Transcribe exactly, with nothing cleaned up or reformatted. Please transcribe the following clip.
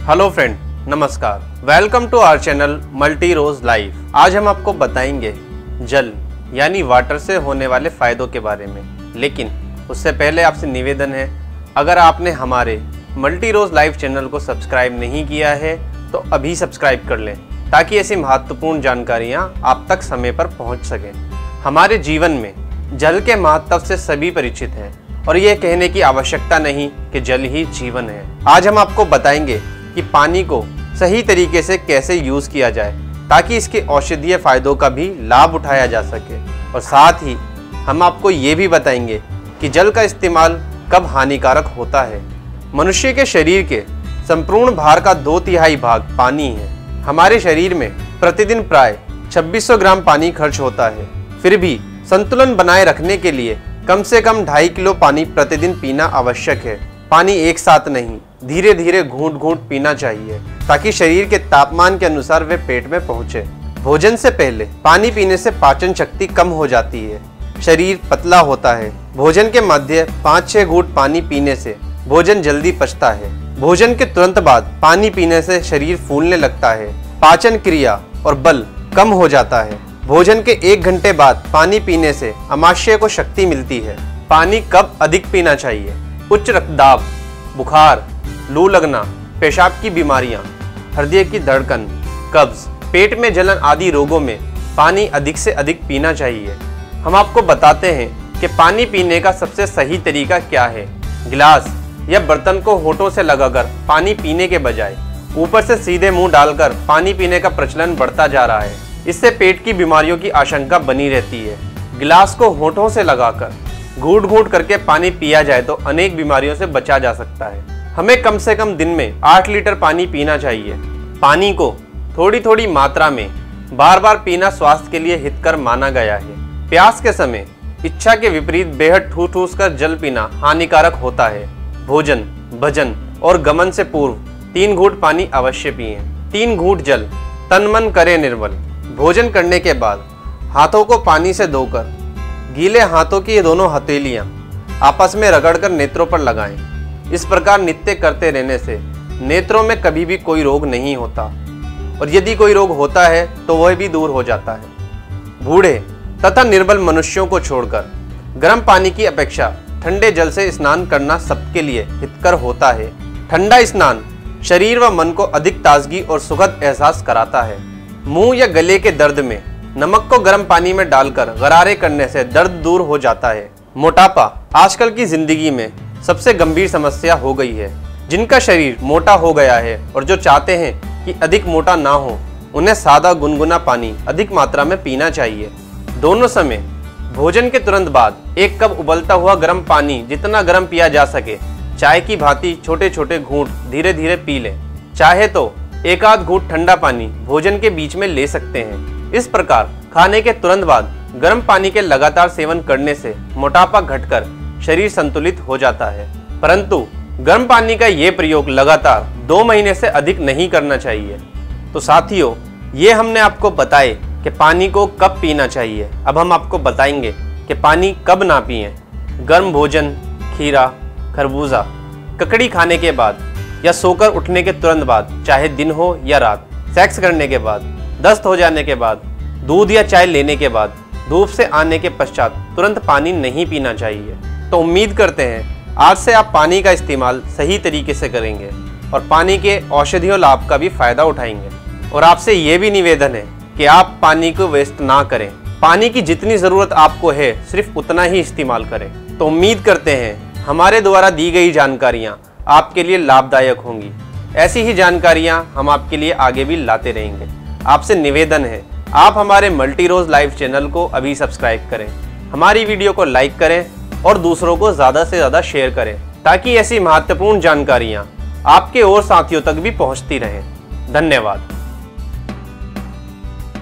Hello friend, नमस्कार। Welcome to our channel multi rose life. आज हम आपको बताएंगे जल यानी वाटर से होने वाले फ़ायदों के बारे में। लेकिन उससे पहले आपसे निवेदन है, अगर आपने हमारे मल्टी रोज लाइफ चैनल को सब्सक्राइब नहीं किया है तो अभी सब्सक्राइब कर लें, ताकि ऐसी महत्वपूर्ण जानकारियाँ आप तक समय पर पहुँच सकें। हमारे जीवन में जल के महत्व से सभी परिचित हैं और ये कहने की आवश्यकता नहीं कि जल ही जीवन है। आज हम आपको बताएंगे कि पानी को सही तरीके से कैसे यूज़ किया जाए ताकि इसके औषधीय फायदों का भी लाभ उठाया जा सके, और साथ ही हम आपको ये भी बताएंगे कि जल का इस्तेमाल कब हानिकारक होता है। मनुष्य के शरीर के संपूर्ण भार का दो तिहाई भाग पानी है। हमारे शरीर में प्रतिदिन प्राय छब्बीस सौ ग्राम पानी खर्च होता है। फिर भी संतुलन बनाए रखने के लिए कम से कम ढाई किलो पानी प्रतिदिन पीना आवश्यक है। पानी एक साथ नहीं, धीरे धीरे घूंट घूंट पीना चाहिए ताकि शरीर के तापमान के अनुसार वे पेट में पहुंचे। भोजन से पहले पानी पीने से पाचन शक्ति कम हो जाती है, शरीर पतला होता है। भोजन के मध्य पाँच छह घूंट पानी पीने से भोजन जल्दी पचता है। भोजन के तुरंत बाद पानी पीने से शरीर फूलने लगता है, पाचन क्रिया और बल कम हो जाता है। भोजन के एक घंटे बाद पानी पीने से आमाशय को शक्ति मिलती है। पानी कब अधिक पीना चाहिए? उच्च रक्तदाब, बुखार, लू लगना, पेशाब की बीमारियां, हृदय की धड़कन, कब्ज, पेट में जलन आदि रोगों में पानी अधिक से अधिक पीना चाहिए। हम आपको बताते हैं कि पानी पीने का सबसे सही तरीका क्या है। गिलास या बर्तन को होठों से लगाकर पानी पीने के बजाय ऊपर से सीधे मुंह डालकर पानी पीने का प्रचलन बढ़ता जा रहा है। इससे पेट की बीमारियों की आशंका बनी रहती है। गिलास को होठों से लगाकर घूंट घूंट करके पानी पिया जाए तो अनेक बीमारियों से बचा जा सकता है। हमें कम से कम दिन में आठ लीटर पानी पीना चाहिए। पानी को थोड़ी थोड़ी मात्रा में बार बार पीना स्वास्थ्य के लिए हितकर माना गया है। प्यास के समय इच्छा के विपरीत बेहद ठूस ठूस कर जल पीना हानिकारक होता है। भोजन, भजन और गमन से पूर्व तीन घूंट पानी अवश्य पिएं। तीन घूंट जल तन मन करे निर्मल। भोजन करने के बाद हाथों को पानी से धोकर गीले हाथों की ये दोनों हथेलियां आपस में रगड़कर नेत्रों पर लगाएं। इस प्रकार नित्य करते रहने से नेत्रों में कभी भी कोई रोग नहीं होता, और यदि कोई रोग होता है तो वह भी दूर हो जाता है। बूढ़े तथा निर्बल मनुष्यों को छोड़कर गर्म पानी की अपेक्षा ठंडे जल से स्नान करना सबके लिए हितकर होता है। ठंडा स्नान शरीर व मन को अधिक ताजगी और सुखद एहसास कराता है। मुंह या गले के दर्द में नमक को गर्म पानी में डालकर गरारे करने से दर्द दूर हो जाता है। मोटापा आजकल की जिंदगी में सबसे गंभीर समस्या हो गई है। जिनका शरीर मोटा हो गया है और जो चाहते हैं कि अधिक मोटा ना हो, उन्हें सादा गुनगुना पानी अधिक मात्रा में पीना चाहिए। दोनों समय भोजन के तुरंत बाद एक कप उबलता हुआ गर्म पानी जितना गर्म पिया जा सके चाय की भांति छोटे छोटे घूंट धीरे धीरे पी लें। चाहे तो एक आध घूंट ठंडा पानी भोजन के बीच में ले सकते हैं। इस प्रकार खाने के तुरंत बाद गर्म पानी के लगातार सेवन करने से मोटापा घटकर शरीर संतुलित हो जाता है। परंतु गर्म पानी का ये प्रयोग लगातार दो महीने से अधिक नहीं करना चाहिए। तो साथियों, ये हमने आपको बताए कि पानी को कब पीना चाहिए। अब हम आपको बताएंगे कि पानी कब ना पिएं। गर्म भोजन, खीरा, खरबूजा, ककड़ी खाने के बाद या सोकर उठने के तुरंत बाद, चाहे दिन हो या रात, सेक्स करने के बाद, दस्त हो जाने के बाद, दूध या चाय लेने के बाद, धूप से आने के पश्चात तुरंत पानी नहीं पीना चाहिए। तो उम्मीद करते हैं आज से आप पानी का इस्तेमाल सही तरीके से करेंगे और पानी के औषधीय लाभ का भी फायदा उठाएंगे। और आपसे ये भी निवेदन है कि आप पानी को वेस्ट ना करें। पानी की जितनी ज़रूरत आपको है सिर्फ उतना ही इस्तेमाल करें। तो उम्मीद करते हैं हमारे द्वारा दी गई जानकारियाँ आपके लिए लाभदायक होंगी। ऐसी ही जानकारियाँ हम आपके लिए आगे भी लाते रहेंगे। आपसे निवेदन है, आप हमारे मल्टी रोज लाइव चैनल को अभी सब्सक्राइब करें, हमारी वीडियो को लाइक करें और दूसरों को ज़्यादा से ज़्यादा शेयर करें, ताकि ऐसी महत्वपूर्ण जानकारियाँ आपके और साथियों तक भी पहुँचती रहें। धन्यवाद।